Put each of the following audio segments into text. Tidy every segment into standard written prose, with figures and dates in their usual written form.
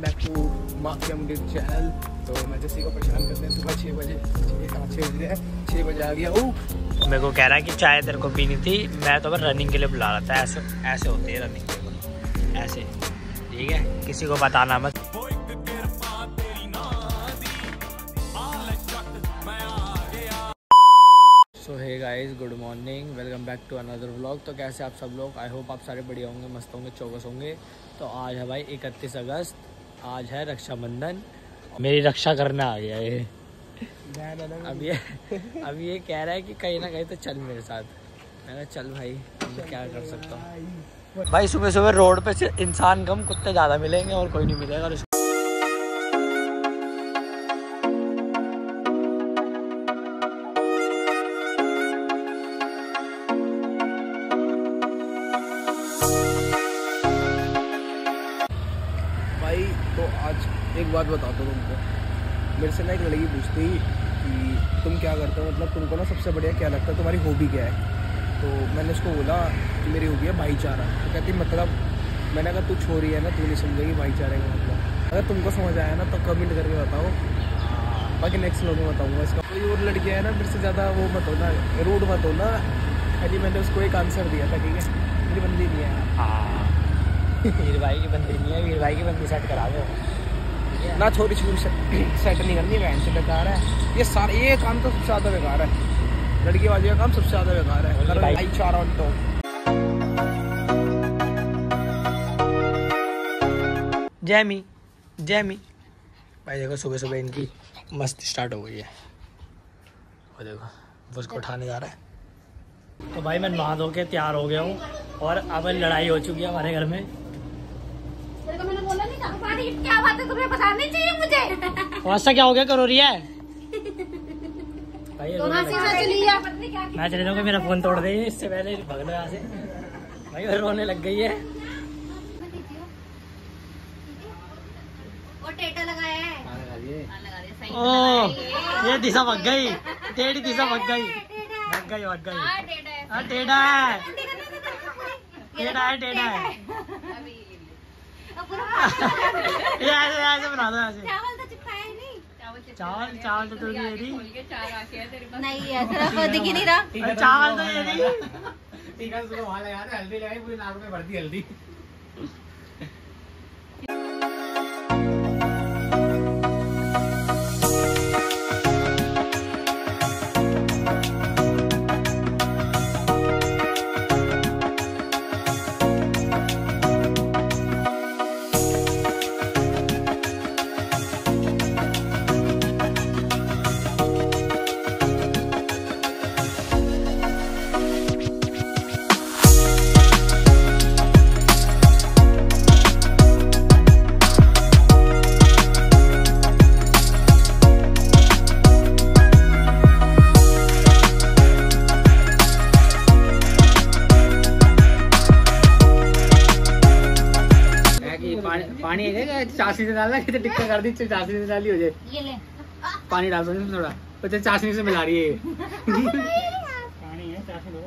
Back to mafia Mundi channel. तो मैं जैसे को परेशान करते हैं सुबह 6 बजे, 6 बजे 6 बजे आ गया हूँ। मेरे को कह रहा है कि चाय तेरे को पीनी थी, मैं तो रनिंग के लिए बुला रहा था। ऐसे ऐसे होती है रनिंग, ऐसे, ठीक है, किसी को बताना मत। So hey guys, good morning, welcome back to another vlog. तो कैसे आप सब लोग? आई होप आप सारे बढ़िया होंगे, मस्त होंगे, चौकस होंगे। तो आज है भाई 31 अगस्त, आज है रक्षाबंधन। मेरी रक्षा करने आ गया ये। अब ये कह रहा है कि कहीं ना कहीं तो चल मेरे साथ। मैं कहा चल भाई, मैं क्या कर सकता हूँ भाई। सुबह सुबह रोड पे इंसान कम, कुत्ते ज़्यादा मिलेंगे और कोई नहीं मिलेगा। भाई तो आज एक बात बताता हूँ तुमको। मेरे से ना एक लड़की पूछती कि तुम क्या करते हो, मतलब तुमको ना सबसे बढ़िया क्या लगता है, तुम्हारी हॉबी क्या है। तो मैंने उसको बोला कि मेरी हॉबी है भाईचारा। तो कहती मतलब, मैंने कहा तू छोरी है ना, तू नहीं समझेगी भाईचारे का मतलब। अगर तुमको समझ आया ना तो कमेंट करके बताओ, बाकी नेक्स्ट लोग में बताऊँगा इसका। कोई और लड़कियाँ है ना मेरे से ज़्यादा वो मत हो ना, रूड मत हो ना। खाली मैंने उसको एक आंसर दिया था, ठीक है, मेरी बंदी नहीं है। हाँ, वीर भाई की बंदी नहीं है, वीर भाई की बंदी सेट करा दो ना। छोटी छोटी सेट नहीं करनी, बहन से बेकार है ये सारे। ये काम तो सबसे ज़्यादा बेकार है, लड़कीबाजी का काम सबसे ज़्यादा बेकार है। भाईचारा तो जैमी जैमी भाई देखो, सुबह सुबह इनकी मस्ती स्टार्ट हो गई है। और देखो वो उसको उठाने जा रहा है। तो भाई मैं नहा धो के तैयार हो गया हूँ और अब लड़ाई हो चुकी है हमारे घर में। मैंने बोला नहीं था, क्या बात है, तुम्हें बताना नहीं चाहिए मुझे। ऐसा क्या हो गया, करो रही है भाई। मैं चले जाऊंगा, मेरा फोन तोड़ दे इससे पहले, भग लो यहाँ से भाई। रोने लग गई है। वो टेटा लगाया है। ओ ये दिशा भग गई, टेढ़ी दिशा भग गई, भग गई भग गई। हाँ टेढ़ा है, टेढ़ा है, टेढ़ा है। ये ऐसे बना दो, ऐसे। चावल तो चिपकाया नहीं। चावल तो तू ये दी नहीं है, तेरा दिख ही नहीं रहा। चावल तो ये दी। ठीक है, उसको वहाँ लगा दे, हल्दी लगाई, पूरी नाक में भर दी हल्दी। पानी है, चाशनी से डालना, कितने टिक्का कर दी, चाशनी से डाली हो जाए। ये ले पानी डाल दो थोड़ा, तो चाशनी से मिला रही है। पानी है, चाशनी।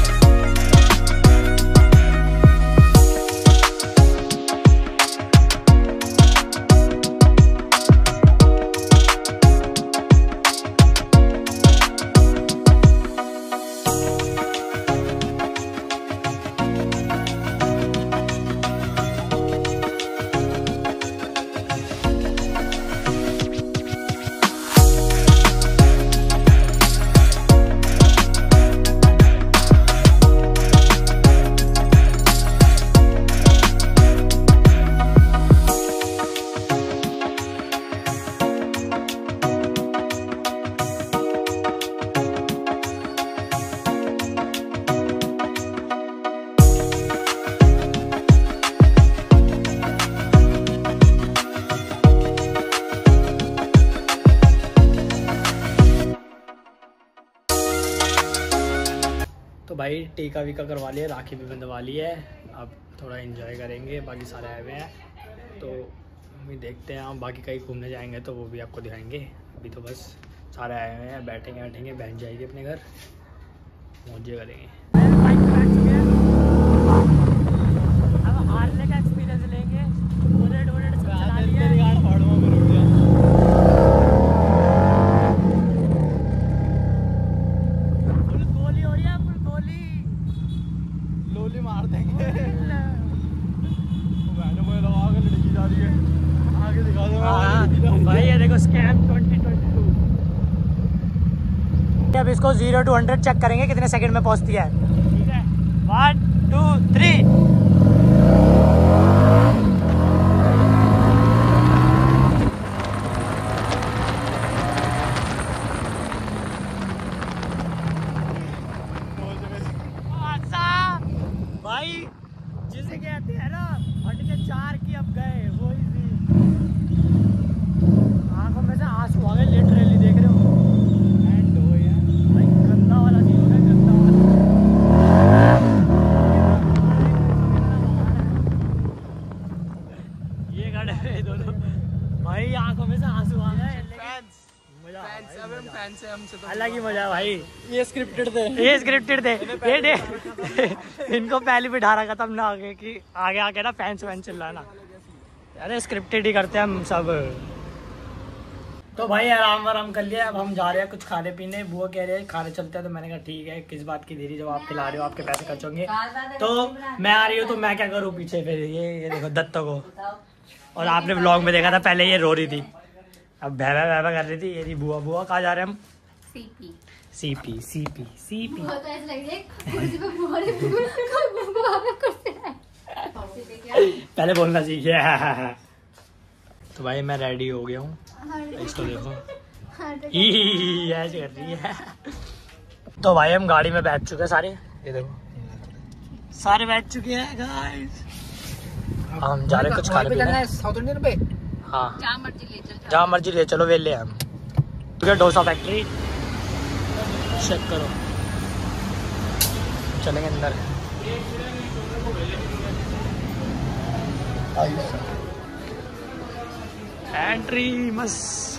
तो भाई टीका वीका करवा लिया, राखी भी बंधवा ली है। अब थोड़ा एंजॉय करेंगे, बाकी सारे आए हुए हैं तो भी देखते हैं। हम बाकी कहीं घूमने जाएंगे तो वो भी आपको दिखाएंगे। अभी तो बस सारे आए हुए हैं, बैठेंगे, बहन जाएगी अपने घर, मौजे करेंगे। अब हारने का एक्सपीरियंस लेंगे। बुलेट चला लिया आगे दिखा दो भाई। ये देखो स्कैम 2022। अब इसको 0 to 100 चेक करेंगे कितने सेकंड में पहुंचती है। ठीक है 1 2 3। भाई जिसे कहते हैं ना हटके 4 की अब गए वो ही थी। आंखों में से आंसू आ गए लिटरली, देख रहे हो। एंड हो यार भाई गंदा वाला सीन हो गया, गंदा वाला। ये खड़े हैं दोनों भाई, आंखों में से आंसू आ गए। अलग ही मजा भाई। ये स्क्रिप्टेड थे, ये स्क्रिप्टेड थे। ये दे इनको पहले बिठा रखा था हमने आगे की, आगे आके ना फैंस वैन चिल्ला ना। अरे स्क्रिप्टेड ही करते हैं हम सब। तो भाई आराम आराम कर लिया, अब हम जा रहे हैं कुछ खाने पीने। बुआ कह रहे हैं खाने चलते हैं, तो मैंने कहा ठीक है, किस बात की देरी, जब आप खिला रहे हो आपके पैसे खर्च होंगे। तो मैं आ रही हूँ तो मैं क्या करूँ पीछे फिर। ये देखो दत्तो को, और आपने व्लॉग में देखा था पहले ये रो रही थी, अब भैया भैया कर रही थी। ये जी बुआ। बुआ कहाँ जा रहे हैं हम? CP CP CP CP. पहले बोलना सीखे। तो भाई मैं रेडी हो गया हूँ, इसको देखो ऐसे कर रही है। तो भाई हम गाड़ी में बैठ चुके हैं सारे, ये देखो सारे बैठ चुके हैं गाइस। हम जा रहे हैं कुछ खाने पीने। साउथ इंडियन पे हाँ जहाँ मर्जी ले चल, जहाँ मर्जी ले चलो, वेले हम। डोसा फैक्ट्री चेक करो, चलेंगे अंदर। एंट्री मस्त,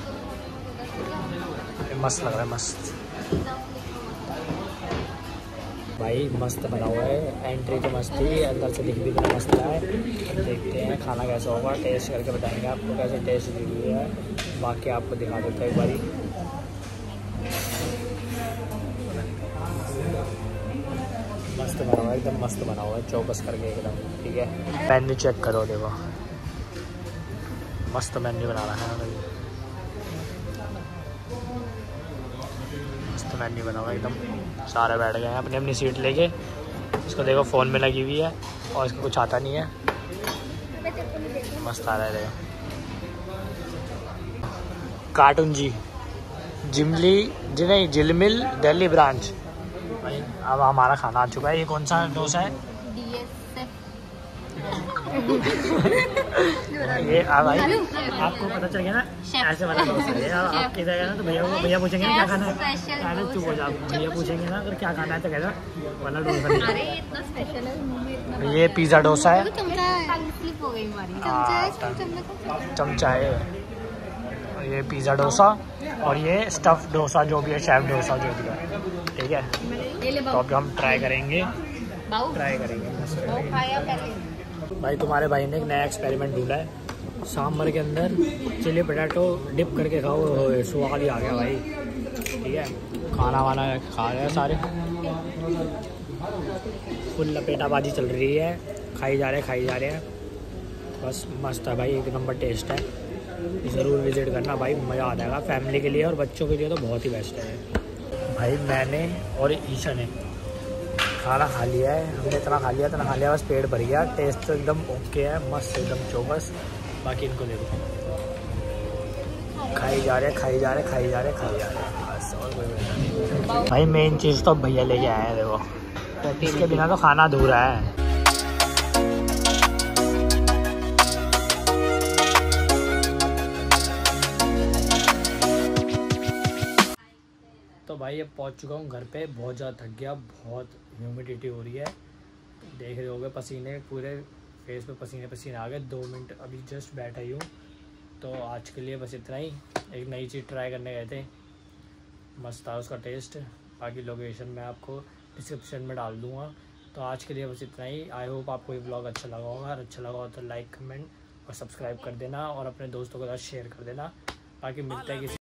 मस्त लग रहा है, मस्त भाई, मस्त बना हुआ है। एंट्री तो मस्त थी, अंदर से दिख भी बड़ा मस्त रहा है। देखते हैं खाना कैसा होगा, टेस्ट करके बताएंगे आपको कैसे टेस्ट रिव्यू है। बाकी आपको दिखा देते हैं एक बारी। मस्त बना हुआ है, एकदम मस्त बना हुआ है, चौकस करके एकदम। ठीक है मेन्यू चेक करो, देखो मस्त मेन्यू बना रहा है। मस्त मेन्यू बना हुआ है एकदम। सारे बैठ गए हैं अपनी अपनी सीट लेके। इसको देखो फ़ोन में लगी हुई है और इसको कुछ आता नहीं है। मस्त आ रहा है देखो। कार्टून जी जिमली जी नहीं जिलमिल दिल्ली ब्रांच। भाई अब हमारा खाना आ चुका है। ये कौन सा डोसा है? ये भाई आपको पता चल गया ना, ऐसे वाला डोसा है। आप किधर गए ना तो भैया पूछेंगे ना क्या खाना है, चुप हो जाओ। भैया पूछेंगे ना अगर क्या खाना है तो कहना वाला डोसा नहीं। ये पिज़्ज़ा डोसा है, चमचा है। ये पिज़्ज़ा डोसा और ये स्टफ डोसा जो भी है, शेफ डोसा जो भी है। ठीक है तो अब हम ट्राई करेंगे। भाई तुम्हारे भाई ने एक नया एक्सपेरिमेंट ढूंढा है, सांभर के अंदर चिली पोटैटो डिप करके खाओ, स्वाद ही आ गया भाई। ठीक है खाना वाना खा रहे हैं सारे, फुल लपेटाबाजी चल रही है, खाई जा रहे हैं। बस मस्त है भाई, एक नंबर टेस्ट है। ज़रूर विज़िट करना भाई, मज़ा आ जाएगा। फैमिली के लिए और बच्चों के लिए तो बहुत ही बेस्ट है भाई। मैंने और ईशा ने खाना खा लिया है, हमने इतना खा लिया बस पेट भर गया। टेस्ट तो एकदम ओके है, मस्त एकदम चौबस। बाकी इनको देखो खाई जा रहे बस, और कोई नहीं भाई। मेन चीज़ तो भैया लेके आए हैं देखो, इसके बिना तो खाना अधूरा है। तो भाई अब पहुंच चुका हूँ घर पे, बहुत ज़्यादा थक गया, बहुत ह्यूमिडिटी हो रही है, देख रहे होगे पसीने पूरे फेस पे पसीने आ गए। 2 मिनट अभी जस्ट बैठा ही हूँ। तो आज के लिए बस इतना ही। एक नई चीज़ ट्राई करने गए थे, मस्त था उसका टेस्ट। बाकी लोकेशन मैं आपको डिस्क्रिप्शन में डाल दूँगा। तो आज के लिए बस इतना ही। आई होप आपको ये ब्लॉग अच्छा लगा होगा। अगर अच्छा लगा हो तो लाइक कमेंट और सब्सक्राइब कर देना और अपने दोस्तों के साथ शेयर कर देना। बाकी मिलते हैं किसी